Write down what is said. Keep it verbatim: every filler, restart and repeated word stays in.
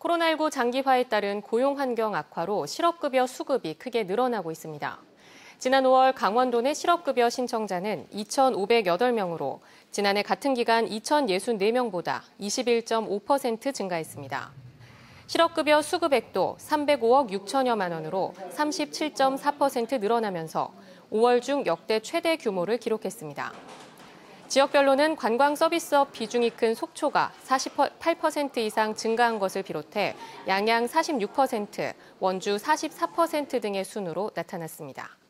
코로나십구 장기화에 따른 고용 환경 악화로 실업급여 수급이 크게 늘어나고 있습니다. 지난 오월 강원도 내 실업급여 신청자는 이천오백팔 명으로 지난해 같은 기간 이천육십사 명보다 이십일 점 오 퍼센트 증가했습니다. 실업급여 수급액도 삼백오억 육천여만 원으로 삼십칠 점 사 퍼센트 늘어나면서 오월 중 역대 최대 규모를 기록했습니다. 지역별로는 관광 서비스업 비중이 큰 속초가 사십팔 퍼센트 이상 증가한 것을 비롯해 양양 사십육 퍼센트, 원주 사십사 퍼센트 등의 순으로 나타났습니다.